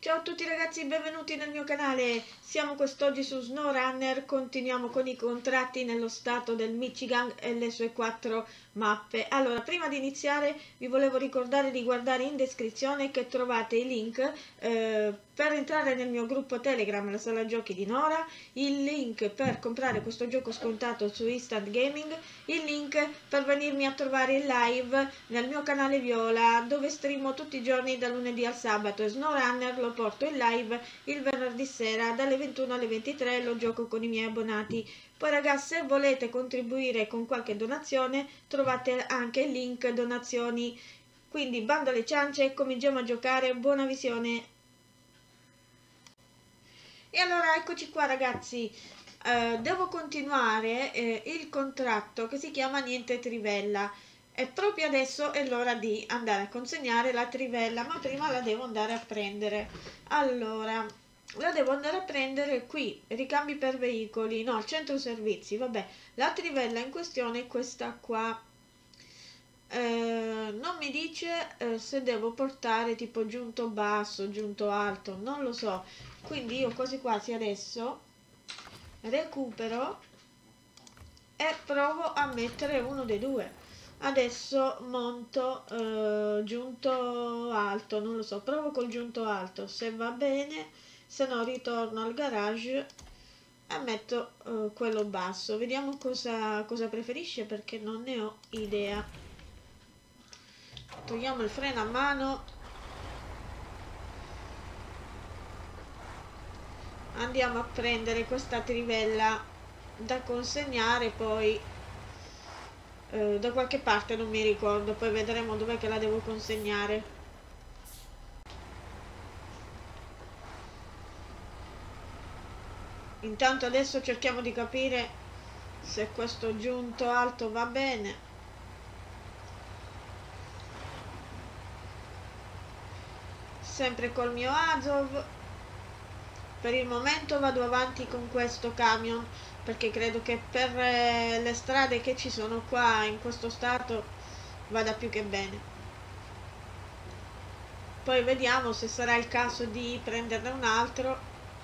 Ciao a tutti ragazzi, benvenuti nel mio canale. Siamo quest'oggi su SnowRunner, continuiamo con i contratti nello stato del Michigan e le sue 4 mappe. Allora, prima di iniziare vi volevo ricordare di guardare in descrizione che trovate i link per entrare nel mio gruppo Telegram, la sala giochi di Nora, il link per comprare questo gioco scontato su Instant Gaming, il link per venirmi a trovare in live nel mio canale Viola, dove streamo tutti i giorni da lunedì al sabato, e SnowRunner lo porto in live il venerdì sera dalle 21 alle 23, lo gioco con i miei abbonati. Poi ragazzi, se volete contribuire con qualche donazione trovate anche il link donazioni, quindi bando alle ciance e cominciamo a giocare. Buona visione. E allora eccoci qua ragazzi, devo continuare il contratto che si chiama Niente Trivella, e proprio adesso è l'ora di andare a consegnare la trivella, ma prima la devo andare a prendere. Allora, la devo andare a prendere qui, ricambi per veicoli, no, al centro servizi, vabbè. La trivella in questione è questa qua. Non mi dice se devo portare tipo giunto basso, giunto alto, non lo so, quindi io quasi quasi adesso recupero e provo a mettere uno dei due. Adesso monto giunto alto, non lo so, provo col giunto alto, se va bene, se no ritorno al garage e metto quello basso. Vediamo cosa preferisce, perché non ne ho idea. Togliamo il freno a mano, andiamo a prendere questa trivella da consegnare poi da qualche parte, non mi ricordo, poi vedremo dov'è che la devo consegnare. Intanto adesso cerchiamo di capire se questo giunto alto va bene. Sempre col mio Azov. Per il momento vado avanti con questo camion perché credo che per le strade che ci sono qua in questo stato vada più che bene. Poi vediamo se sarà il caso di prenderne un altro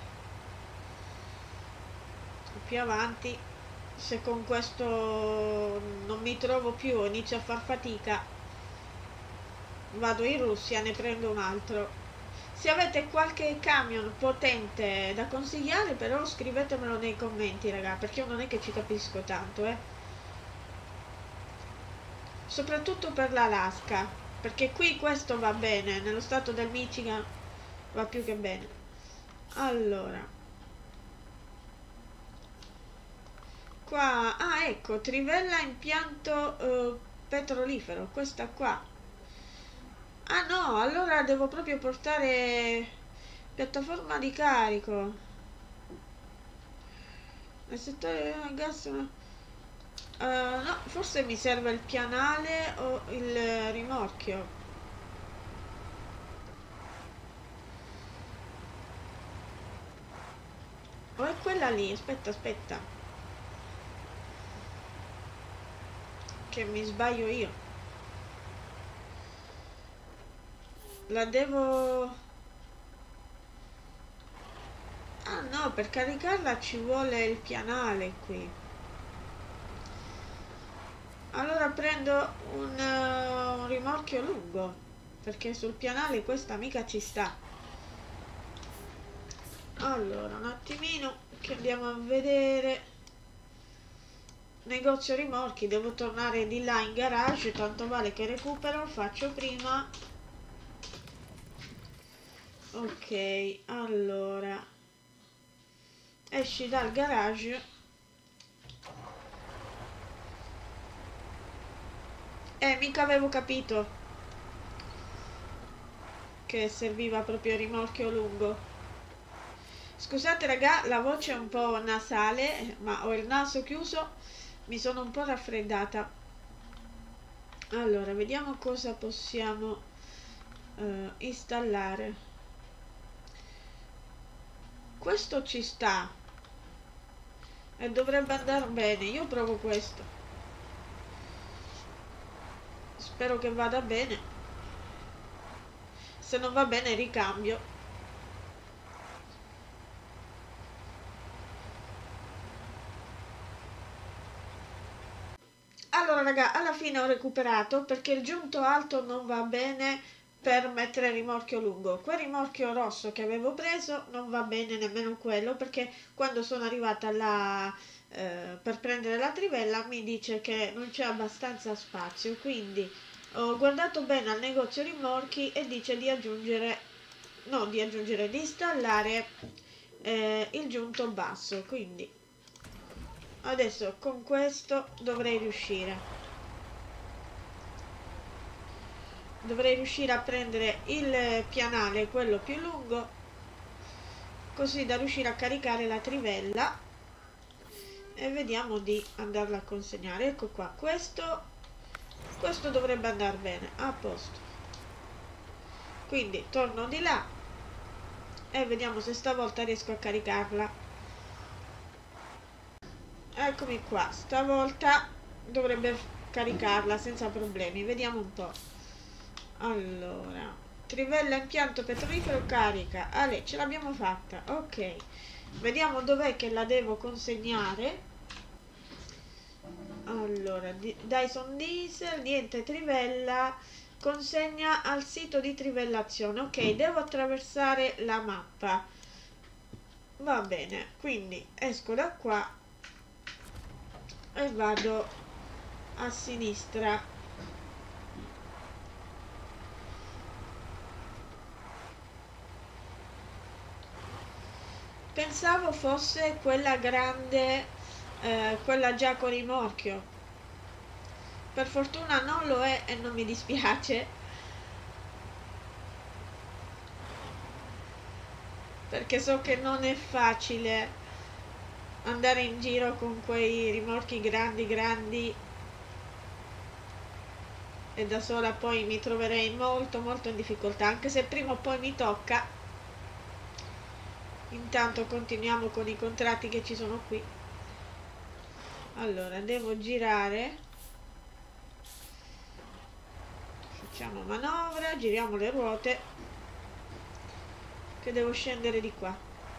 più avanti. Se con questo non mi trovo più, inizio a far fatica, vado in Russia, ne prendo un altro. Se avete qualche camion potente da consigliare, però scrivetemelo nei commenti, raga, perché io non è che ci capisco tanto, soprattutto per l'Alaska, perché qui questo va bene, nello stato del Michigan va più che bene. Allora, qua, ecco, trivella impianto petrolifero, questa qua. Ah no, allora devo proprio portare piattaforma di carico. Nel settore gas. No, forse mi serve il pianale o il rimorchio. O è quella lì, aspetta. Che mi sbaglio io. La devo... Ah no, per caricarla ci vuole il pianale qui. Allora prendo un rimorchio lungo, perché sul pianale questa mica ci sta. Allora, un attimino che andiamo a vedere. Negozio rimorchi, devo tornare di là in garage, tanto vale che recupero, faccio prima. Ok, allora esci dal garage mica avevo capito che serviva proprio il rimorchio lungo. Scusate raga, la voce è un po' nasale, ma ho il naso chiuso, mi sono un po' raffreddata. Allora, vediamo cosa possiamo installare. Questo ci sta e dovrebbe andare bene. Io provo questo, spero che vada bene. Se non va bene ricambio. Allora raga, alla fine ho recuperato perché il giunto alto non va bene per mettere il rimorchio lungo. Quel rimorchio rosso che avevo preso non va bene nemmeno quello, perché quando sono arrivata là per prendere la trivella mi dice che non c'è abbastanza spazio, quindi ho guardato bene al negozio rimorchi e dice di aggiungere, no, di installare il giunto basso, quindi adesso con questo dovrei riuscire a prendere il pianale, quello più lungo, così da riuscire a caricare la trivella, e vediamo di andarla a consegnare. Ecco qua, questo dovrebbe andare bene, a posto. Quindi torno di là e vediamo se stavolta riesco a caricarla. Eccomi qua, stavolta dovrebbe caricarla senza problemi, vediamo un po'. Allora, trivella impianto petrolifero carica. Ale, ce l'abbiamo fatta, ok. Vediamo dov'è che la devo consegnare. Allora, Dyson Diesel, niente trivella, consegna al sito di trivellazione. Ok, devo attraversare la mappa. Va bene, quindi esco da qua e vado a sinistra. Pensavo fosse quella grande, quella già con rimorchio. Per fortuna non lo è e non mi dispiace, perché so che non è facile andare in giro con quei rimorchi grandi e da sola poi mi troverei molto in difficoltà, anche se prima o poi mi tocca. Intanto continuiamo con i contratti che ci sono qui. Allora, devo girare, facciamo manovra, giriamo le ruote, che devo scendere di qua.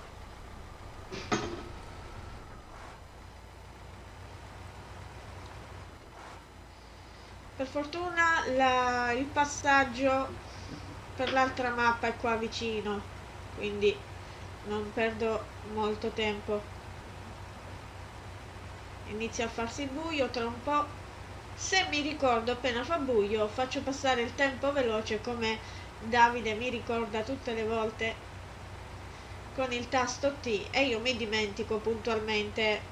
Per fortuna il passaggio per l'altra mappa è qua vicino, quindi non perdo molto tempo. Inizia a farsi buio tra un po'. Se mi ricordo, appena fa buio faccio passare il tempo veloce, come Davide mi ricorda tutte le volte con il tasto T, e io mi dimentico puntualmente.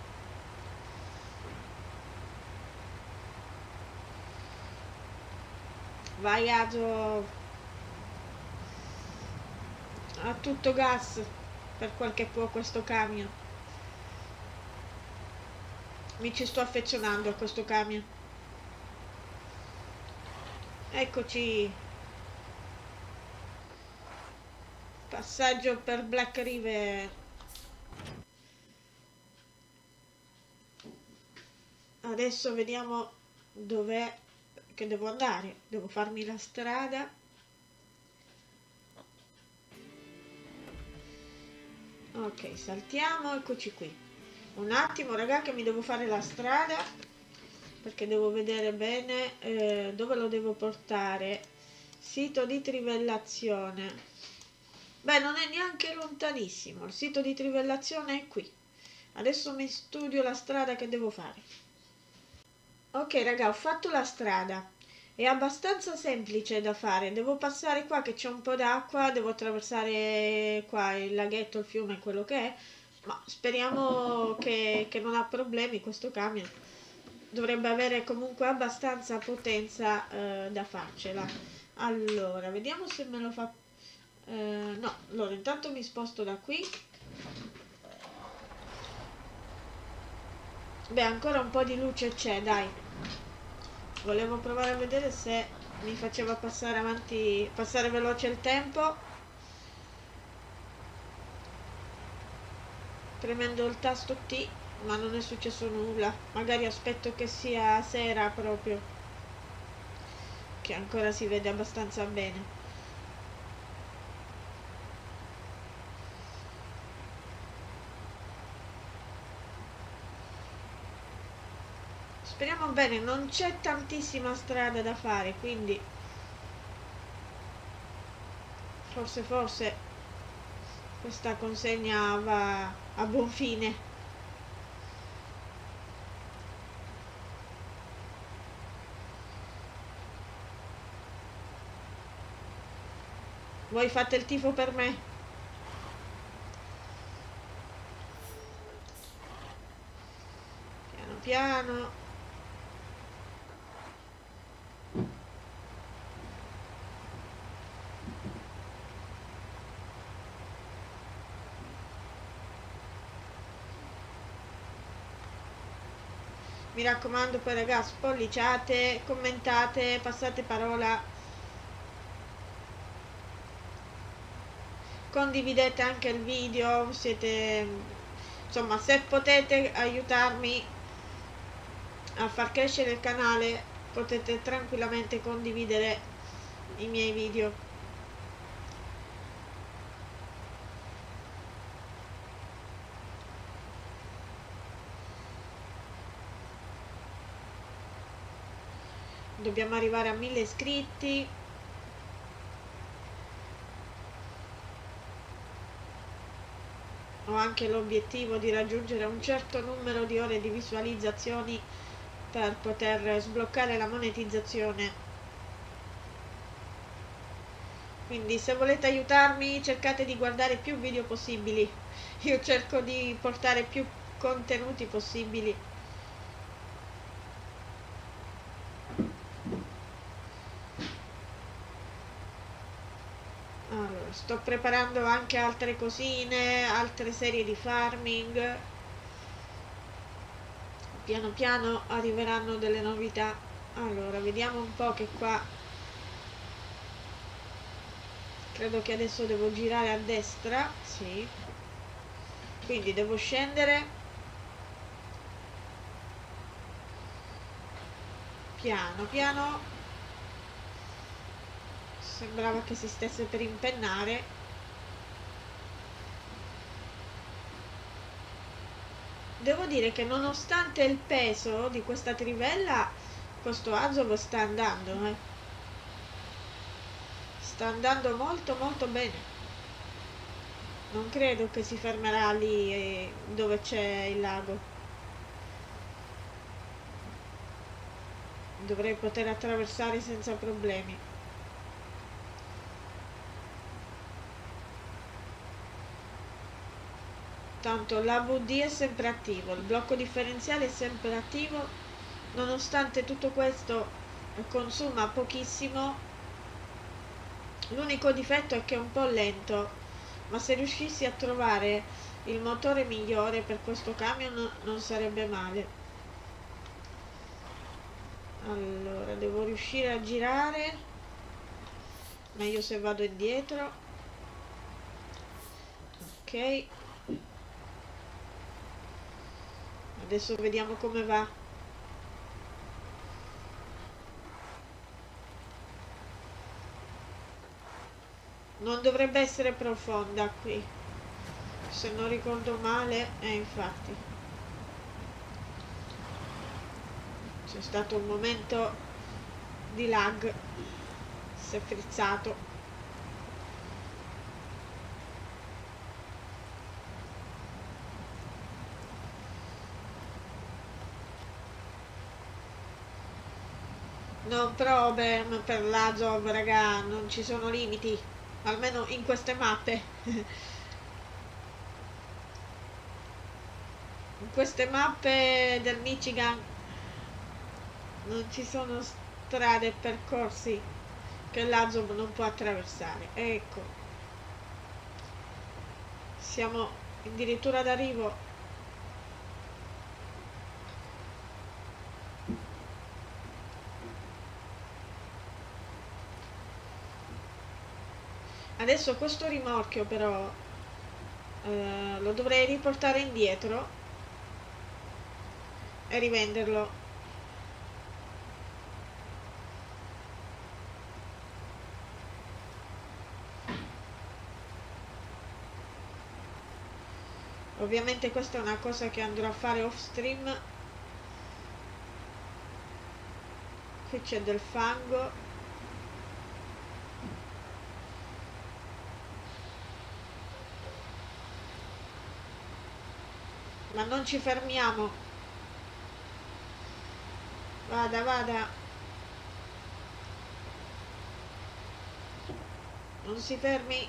Vai a tutto gas per quel che può questo camion. Mi ci sto affezionando a questo camion. Eccoci. Passaggio per Black River. Adesso vediamo dov'è che devo andare. Devo farmi la strada. Ok, saltiamo, eccoci qui. Un attimo raga che mi devo fare la strada, perché devo vedere bene dove lo devo portare. Sito di trivellazione. Beh, non è neanche lontanissimo, il sito di trivellazione è qui. Adesso mi studio la strada che devo fare. Ok raga, ho fatto la strada. È abbastanza semplice da fare. Devo passare qua che c'è un po' d'acqua, devo attraversare qua il laghetto, il fiume, quello che è. Ma speriamo che non ha problemi questo camion. Dovrebbe avere comunque abbastanza potenza da farcela. Allora, vediamo se me lo fa. No, allora intanto mi sposto da qui. Beh, ancora un po' di luce c'è, dai. Volevo provare a vedere se mi faceva passare avanti, passare veloce il tempo, premendo il tasto T, ma non è successo nulla. Magari aspetto che sia sera proprio, che ancora si vede abbastanza bene. Speriamo bene, non c'è tantissima strada da fare, quindi forse questa consegna va a buon fine. Voi fate il tifo per me? Piano piano. Mi raccomando poi ragazzi, spolliciate, commentate, passate parola, condividete anche il video, siete, insomma, se potete aiutarmi a far crescere il canale potete tranquillamente condividere i miei video. Dobbiamo arrivare a 1000 iscritti. Ho anche l'obiettivo di raggiungere un certo numero di ore di visualizzazioni per poter sbloccare la monetizzazione. Quindi se volete aiutarmi cercate di guardare più video possibili. Io cerco di portare più contenuti possibili. Allora, sto preparando anche altre cosine, altre serie di farming. Piano piano arriveranno delle novità. Allora, vediamo un po' che qua credo che adesso devo girare a destra, sì, quindi devo scendere piano piano. Sembrava che si stesse per impennare. Devo dire che nonostante il peso di questa trivella, questo Azov sta andando, sta andando molto molto bene. Non credo che si fermerà lì dove c'è il lago. Dovrei poter attraversare senza problemi. Tanto l'AVD è sempre attivo, il blocco differenziale è sempre attivo, nonostante tutto questo consuma pochissimo. L'unico difetto è che è un po' lento, ma se riuscissi a trovare il motore migliore per questo camion non sarebbe male. Allora, devo riuscire a girare, meglio se vado indietro. Ok. Adesso vediamo come va. Non dovrebbe essere profonda qui, se non ricordo male, infatti. C'è stato un momento di lag, si è frizzato. Non problem per l'Azov, raga, non ci sono limiti, almeno in queste mappe. In queste mappe del Michigan non ci sono strade e percorsi che l'Azov non può attraversare. Ecco, siamo addirittura d'arrivo. Adesso questo rimorchio però lo dovrei riportare indietro e rivenderlo. Ovviamente questa è una cosa che andrò a fare off stream, Qui c'è del fango. Ma non ci fermiamo. Vada, vada. Non si fermi.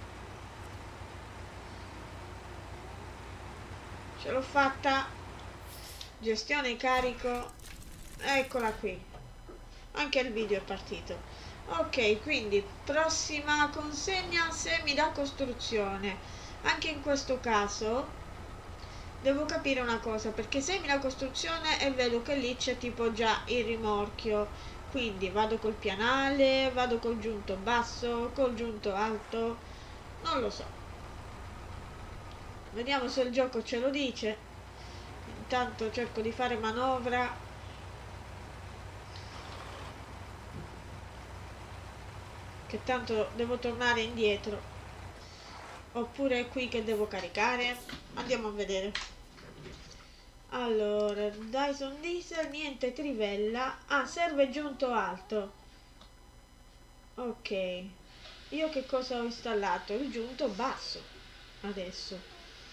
Ce l'ho fatta. Gestione carico. Eccola qui. Anche il video è partito. Ok, quindi prossima consegna, semi da costruzione. Anche in questo caso devo capire una cosa, perché semi da costruzione e vedo che lì c'è tipo già il rimorchio. Quindi vado col pianale, vado col giunto basso, col giunto alto, non lo so. Vediamo se il gioco ce lo dice. Intanto cerco di fare manovra. Che tanto devo tornare indietro. Oppure è qui che devo caricare. Andiamo a vedere. Allora, Dyson Diesel, niente trivella. Ah, serve giunto alto. Ok. Io che cosa ho installato? Il giunto basso. Adesso.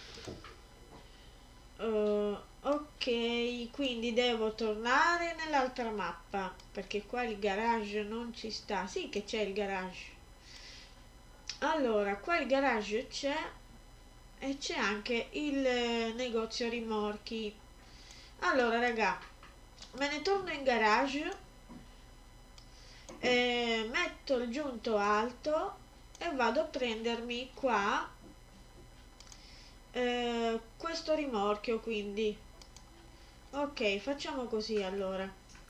Ok, quindi devo tornare nell'altra mappa. Perché qua il garage non ci sta. Sì che c'è il garage. Allora, qua il garage c'è. E c'è anche il negozio rimorchi. Allora raga, me ne torno in garage, metto il giunto alto e vado a prendermi qua questo rimorchio. Quindi ok, facciamo così. Allora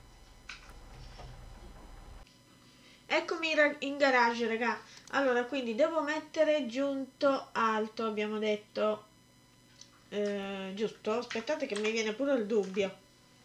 eccomi in garage raga. Allora, quindi devo mettere giunto alto, abbiamo detto. Giusto? Aspettate che mi viene pure il dubbio.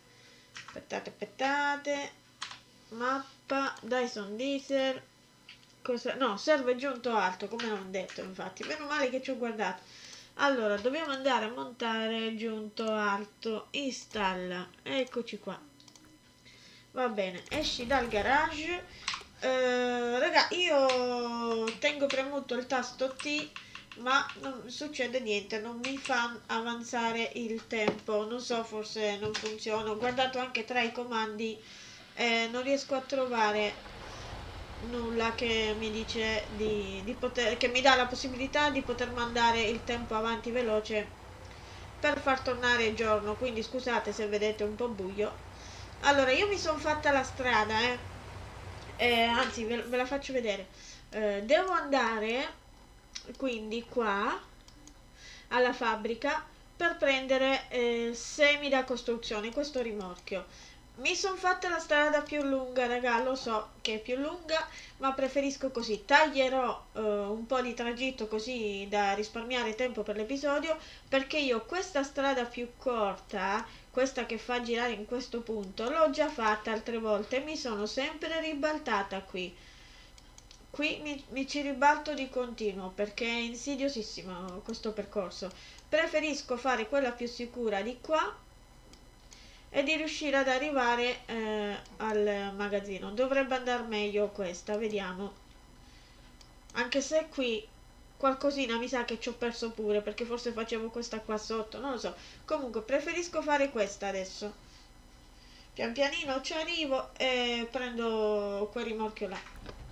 Aspettate. Mappa, Dyson Diesel. Cosa? No, serve giunto alto, come non detto, infatti. Meno male che ci ho guardato. Allora, dobbiamo andare a montare giunto alto. Installa. Eccoci qua. Va bene, esci dal garage. Raga, io tengo premuto il tasto T, ma non succede niente, non mi fa avanzare il tempo. Non so, forse non funziona. Ho guardato anche tra i comandi, non riesco a trovare nulla che mi dice di poter, che mi dà la possibilità di poter mandare il tempo avanti veloce per far tornare il giorno. Quindi scusate se vedete un po' buio. Allora, io mi sono fatta la strada, anzi ve la faccio vedere. Devo andare quindi qua alla fabbrica per prendere semi da costruzione, questo rimorchio. Mi sono fatta la strada più lunga, raga, lo so che è più lunga, ma preferisco così. Taglierò un po' di tragitto così da risparmiare tempo per l'episodio, perché io questa strada più corta, questa che fa girare in questo punto, l'ho già fatta altre volte e mi sono sempre ribaltata qui. Qui mi ci ribalto di continuo perché è insidiosissimo questo percorso. Preferisco fare quella più sicura di qua e di riuscire ad arrivare al magazzino. Dovrebbe andare meglio questa, vediamo. Anche se qui qualcosina mi sa che ci ho perso pure, perché forse facevo questa qua sotto, non lo so. Comunque preferisco fare questa adesso. Pian pianino ci arrivo e prendo quel rimorchio là.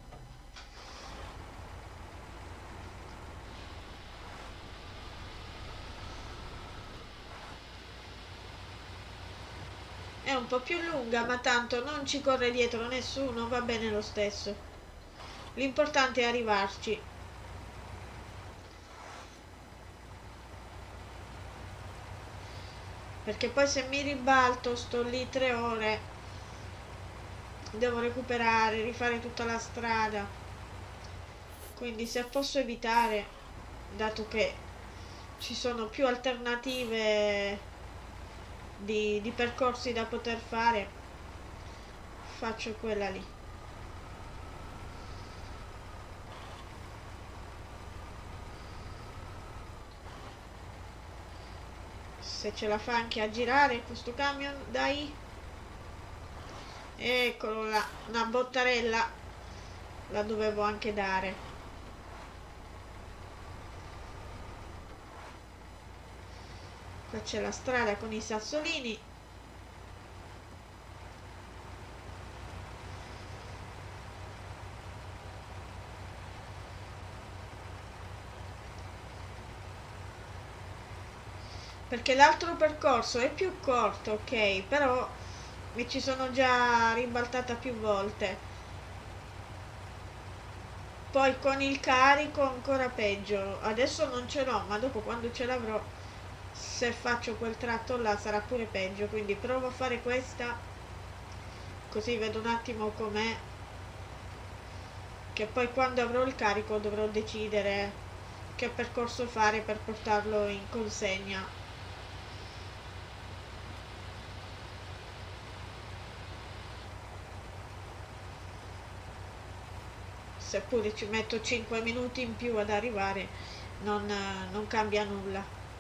È un po' più lunga, ma tanto non ci corre dietro nessuno, va bene lo stesso. L'importante è arrivarci. Perché poi se mi ribalto sto lì 3 ore, devo recuperare, rifare tutta la strada. Quindi se posso evitare, dato che ci sono più alternative di percorsi da poter fare, faccio quella lì. Se ce la fa anche a girare questo camion, dai. Eccolo là, una bottarella la dovevo anche dare. Qua c'è la strada con i sassolini. Perché l'altro percorso è più corto, ok, però mi ci sono già ribaltata più volte. Poi con il carico ancora peggio. Adesso non ce l'ho, ma dopo quando ce l'avrò, se faccio quel tratto là sarà pure peggio. Quindi provo a fare questa, così vedo un attimo com'è, che poi quando avrò il carico dovrò decidere che percorso fare per portarlo in consegna. Seppure ci metto 5 minuti in più ad arrivare, non cambia nulla.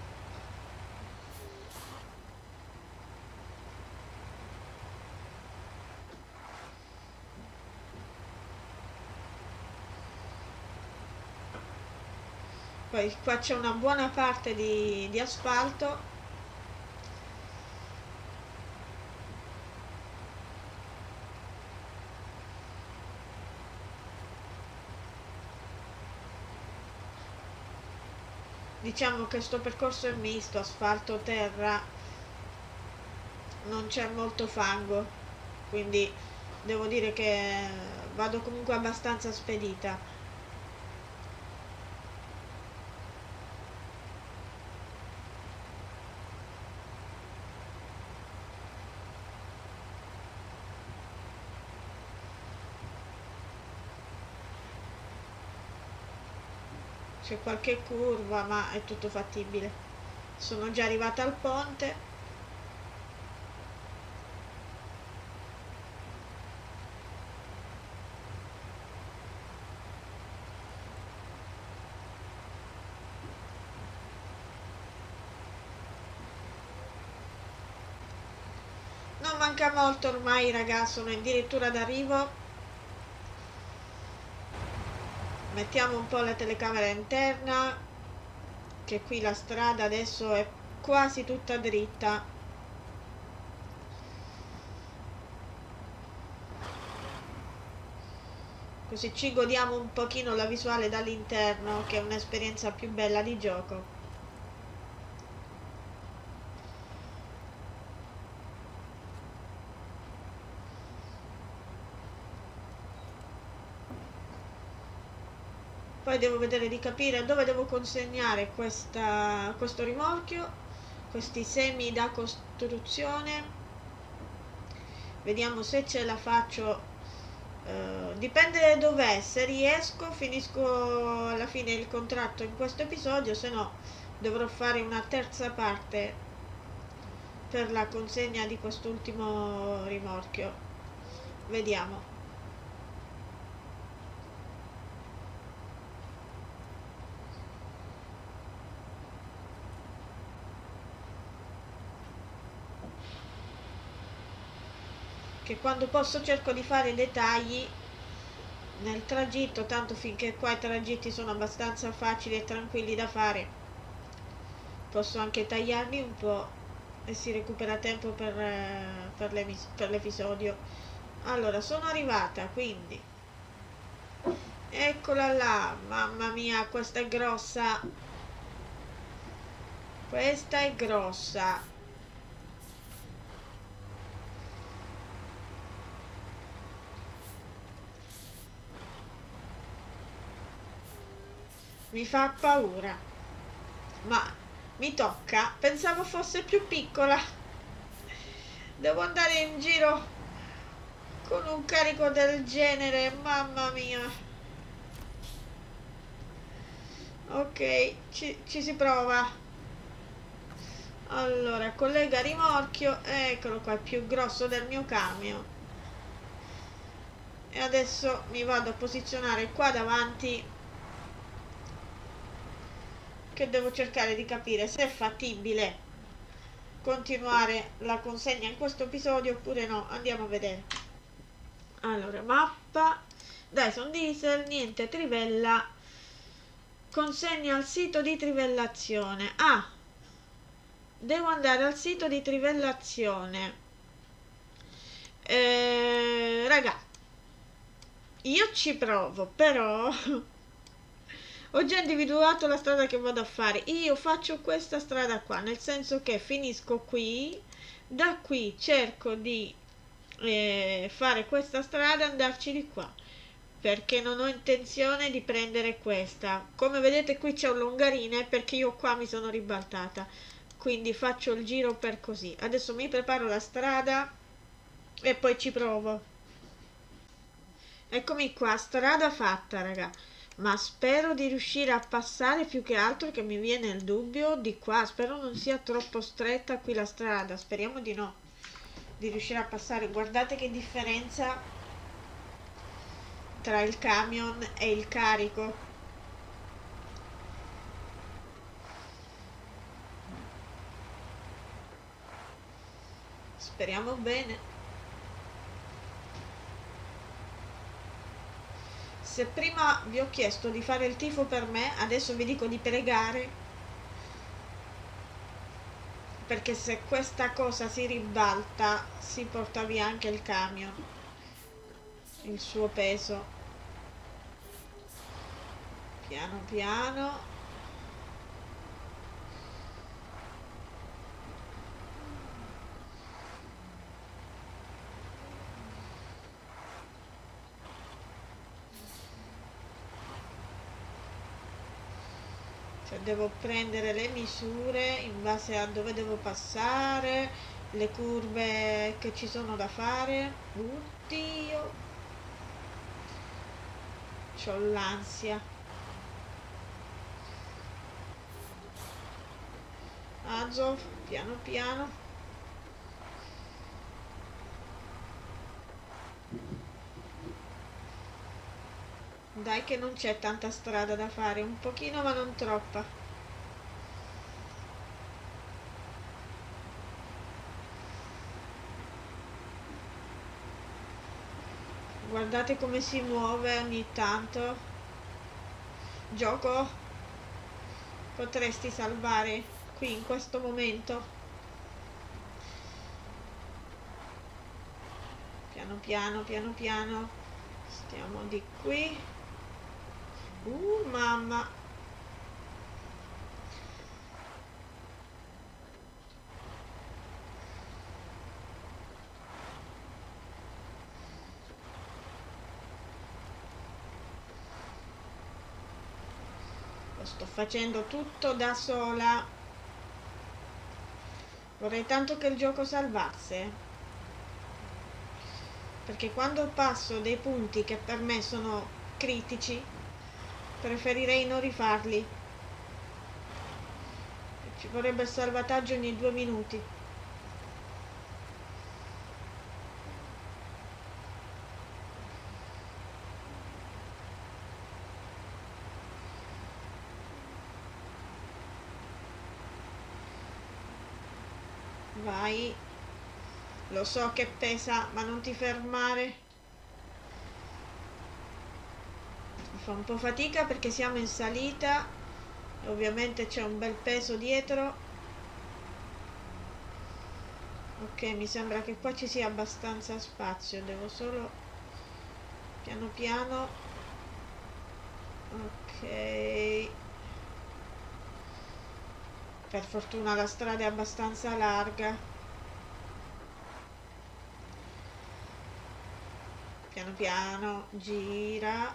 Poi qua c'è una buona parte di asfalto. Diciamo che sto percorso è misto, asfalto, terra, non c'è molto fango, quindi devo dire che vado comunque abbastanza spedita. C'è qualche curva, ma è tutto fattibile. Sono già arrivata al ponte. Non manca molto ormai, ragazzi, sono addirittura d'arrivo. Mettiamo un po' la telecamera interna, che qui la strada adesso è quasi tutta dritta. Così ci godiamo un pochino la visuale dall'interno, che è un'esperienza più bella di gioco. Poi devo vedere di capire dove devo consegnare questo rimorchio, questi semi da costruzione. Vediamo se ce la faccio. Dipende dov'è. Se riesco finisco alla fine il contratto in questo episodio, se no dovrò fare una terza parte per la consegna di quest'ultimo rimorchio. Vediamo. Che quando posso cerco di fare dettagli nel tragitto, tanto finché qua i tragitti sono abbastanza facili e tranquilli da fare, posso anche tagliarli un po' e si recupera tempo per l'episodio. Allora, sono arrivata, quindi eccola là. Mamma mia, questa è grossa, questa è grossa. Mi fa paura, ma mi tocca. Pensavo fosse più piccola. Devo andare in giro con un carico del genere, mamma mia. Ok, ci si prova. Allora, collega rimorchio, eccolo qua, è più grosso del mio camion. E adesso mi vado a posizionare qua davanti, che devo cercare di capire se è fattibile continuare la consegna in questo episodio oppure no. Andiamo a vedere. Allora, mappa. Dyson Diesel, niente, trivella. Consegna al sito di trivellazione. Ah, devo andare al sito di trivellazione. Raga, io ci provo, però ho già individuato la strada che vado a fare. Io faccio questa strada qua, nel senso che finisco qui, da qui cerco di fare questa strada e andarci di qua, perché non ho intenzione di prendere questa. Come vedete qui c'è un longarine perché io qua mi sono ribaltata, quindi faccio il giro per così. Adesso mi preparo la strada e poi ci provo. Eccomi qua, strada fatta, raga. Ma spero di riuscire a passare, più che altro che mi viene il dubbio di qua. Spero non sia troppo stretta qui la strada. Speriamo di no. Di riuscire a passare. Guardate che differenza tra il camion e il carico. Speriamo bene. Se prima vi ho chiesto di fare il tifo per me, adesso vi dico di pregare, perché se questa cosa si ribalta si porta via anche il camion, il suo peso. Piano piano. Cioè devo prendere le misure in base a dove devo passare, le curve che ci sono da fare. Oddio, c'ho l'ansia. Azov, piano piano. Dai che non c'è tanta strada da fare, un pochino ma non troppa. Guardate come si muove ogni tanto. Gioco, potresti salvare qui in questo momento. Piano piano, piano piano. Stiamo di qui. Mamma. Lo sto facendo tutto da sola. Vorrei tanto che il gioco salvasse, perché quando passo dei punti che per me sono critici, preferirei non rifarli. Ci vorrebbe il salvataggio ogni 2 minuti. Vai. Lo so che pesa, ma non ti fermare. Fa un po' fatica perché siamo in salita e ovviamente c'è un bel peso dietro. Ok, mi sembra che qua ci sia abbastanza spazio, devo solo piano piano. Ok, per fortuna la strada è abbastanza larga. Piano piano, gira.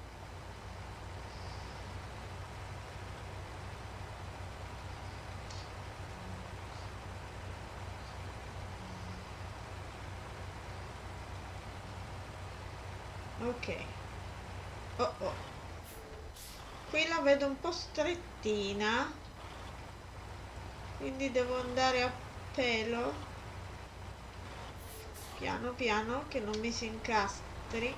Ok. Oh oh. Qui la vedo un po' strettina, quindi devo andare a pelo, piano piano, che non mi si incastri.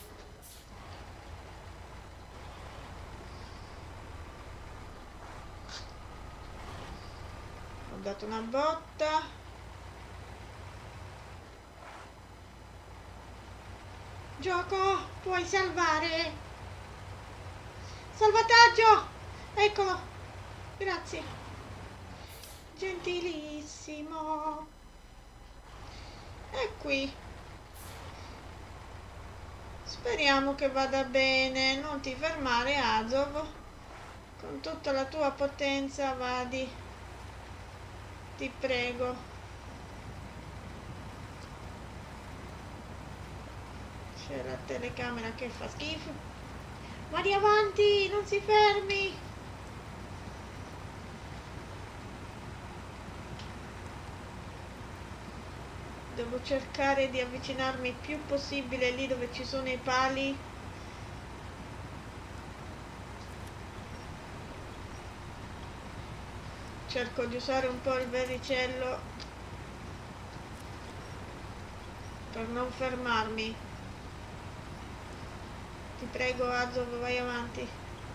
Ho dato una botta. Gioco, puoi salvare? Salvataggio! Eccolo, grazie. Gentilissimo. È qui. Speriamo che vada bene. Non ti fermare, Azov. Con tutta la tua potenza vadi. Ti prego. C'è la telecamera che fa schifo. Vadi avanti, non si fermi. Devo cercare di avvicinarmi il più possibile lì dove ci sono i pali. Cerco di usare un po' il vericello per non fermarmi. Ti prego, Azov, vai avanti.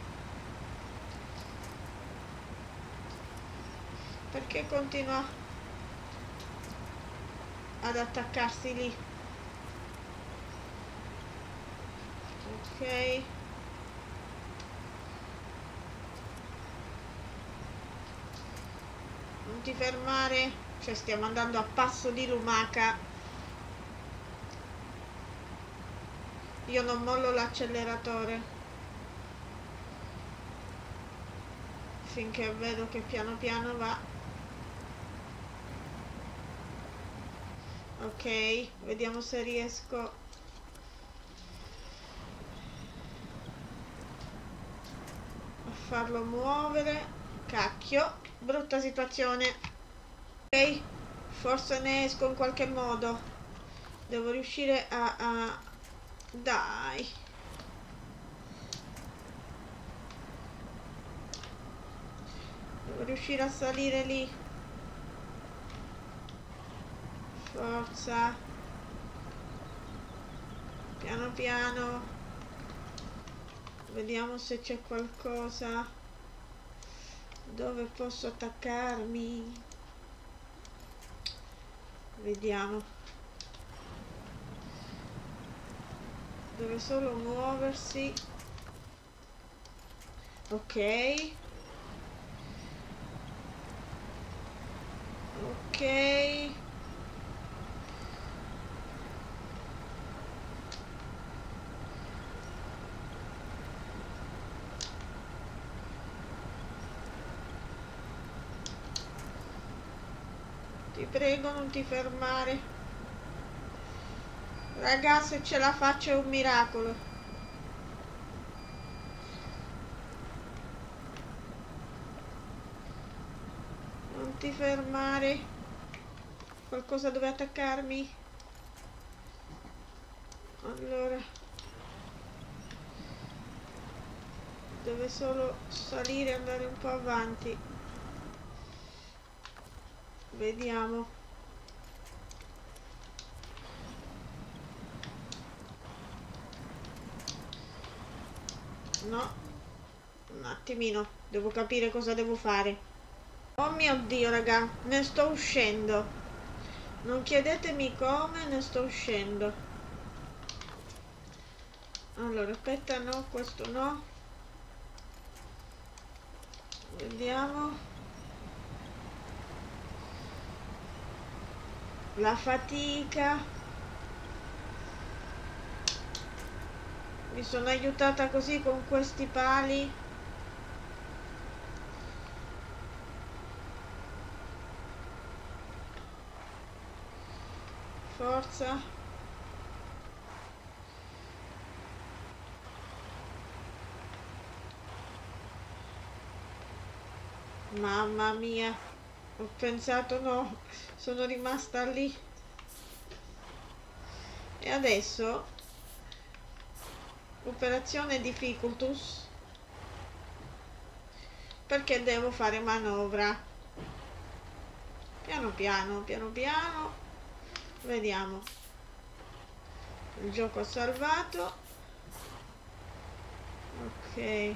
Perché continua ad attaccarsi lì? Ok. Non ti fermare. Cioè, stiamo andando a passo di lumaca. Io non mollo l'acceleratore finché vedo che piano piano va. Ok, vediamo se riesco a farlo muovere. Cacchio, brutta situazione. Ok, forse ne esco in qualche modo. Devo riuscire a... Dai. Devo riuscire a salire lì. Forza. Piano piano. Vediamo se c'è qualcosa dove posso attaccarmi. Vediamo. Deve solo muoversi. Ok. Ok. Ti prego, non ti fermare. Raga, se ce la faccio è un miracolo. Non ti fermare. Qualcosa dove attaccarmi? Allora. Deve solo salire e andare un po' avanti. Vediamo. No. Un attimino. Devo capire cosa devo fare. Oh mio Dio, raga. Ne sto uscendo. Non chiedetemi come, ne sto uscendo. Allora, aspetta, no, questo no. Vediamo. La fatica. Mi sono aiutata così con questi pali. Forza. Mamma mia. Ho pensato no. Sono rimasta lì. E adesso operazione difficultus, perché devo fare manovra. Piano piano, piano piano. Vediamo. Il gioco ha salvato. Ok.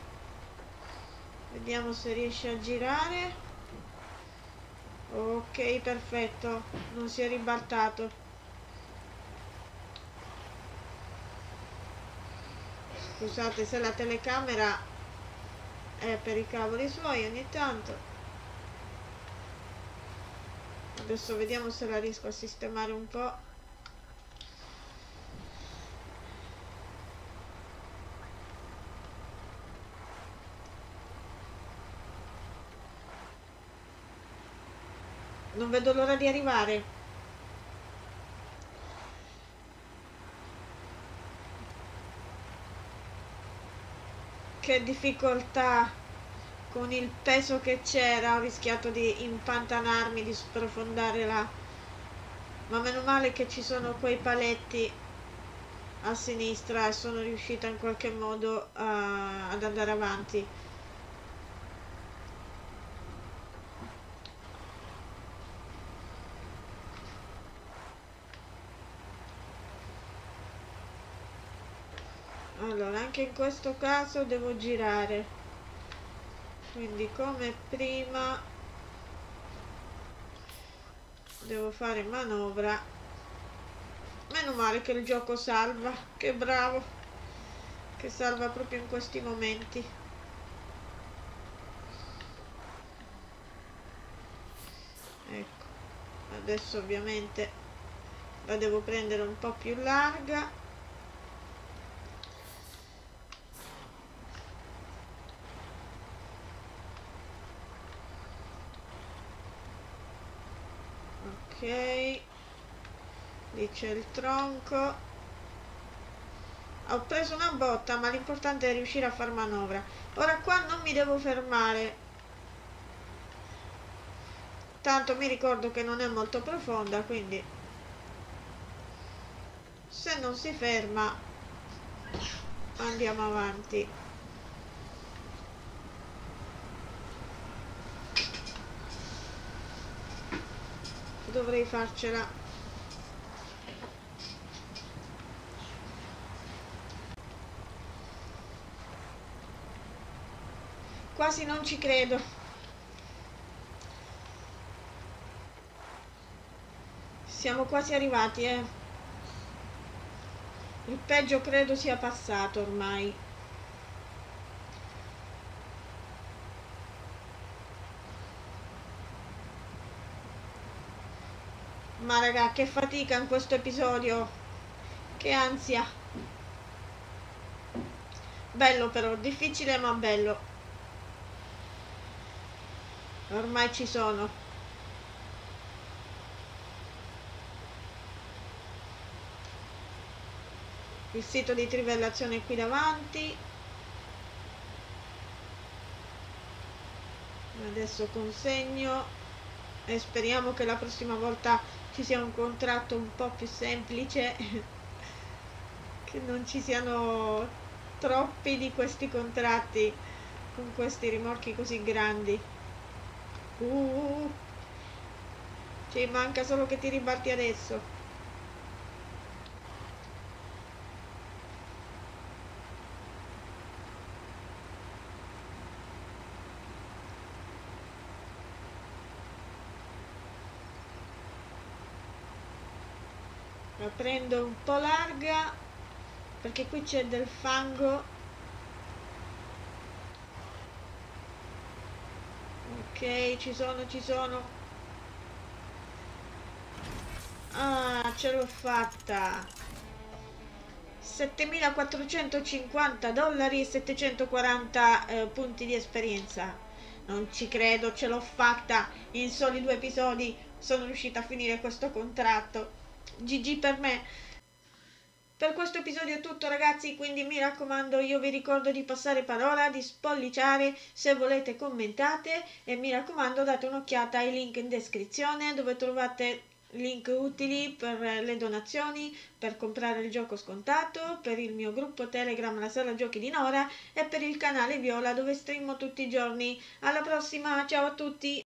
Vediamo se riesce a girare. Ok, perfetto. Non si è ribaltato. Scusate se la telecamera è per i cavoli suoi ogni tanto. Adesso vediamo se la riesco a sistemare un po'. Non vedo l'ora di arrivare. Che difficoltà, con il peso che c'era ho rischiato di impantanarmi, di sprofondare là, ma meno male che ci sono quei paletti a sinistra e sono riuscita in qualche modo ad andare avanti. Allora, anche in questo caso devo girare, quindi come prima devo fare manovra. Meno male che il gioco salva, che bravo, che salva proprio in questi momenti. Ecco, adesso ovviamente la devo prendere un po' più larga. Ok, lì c'è il tronco. Ho preso una botta, ma l'importante è riuscire a far manovra. Ora qua non mi devo fermare, tanto mi ricordo che non è molto profonda, quindi se non si ferma andiamo avanti. Dovrei farcela. Quasi non ci credo. Siamo quasi arrivati, eh. Il peggio credo sia passato ormai. Ma raga, che fatica in questo episodio. Che ansia. Bello però, difficile ma bello. Ormai ci sono. Il sito di trivellazione è qui davanti. Adesso consegno e speriamo che la prossima volta ci sia un contratto un po' più semplice, che non ci siano troppi di questi contratti con questi rimorchi così grandi. Ci manca solo che ti ribalti adesso. La prendo un po' larga perché qui c'è del fango. Ok, ci sono. Ah, ce l'ho fatta. $7.450 e 740 punti di esperienza. Non ci credo, ce l'ho fatta. In soli 2 episodi sono riuscita a finire questo contratto. GG per me. Per questo episodio è tutto ragazzi, quindi mi raccomando, io vi ricordo di passare parola, di spolliciare, se volete commentate e mi raccomando date un'occhiata ai link in descrizione dove trovate link utili per le donazioni, per comprare il gioco scontato, per il mio gruppo Telegram La Sala Giochi di Nora e per il canale Viola dove streamo tutti i giorni. Alla prossima, ciao a tutti!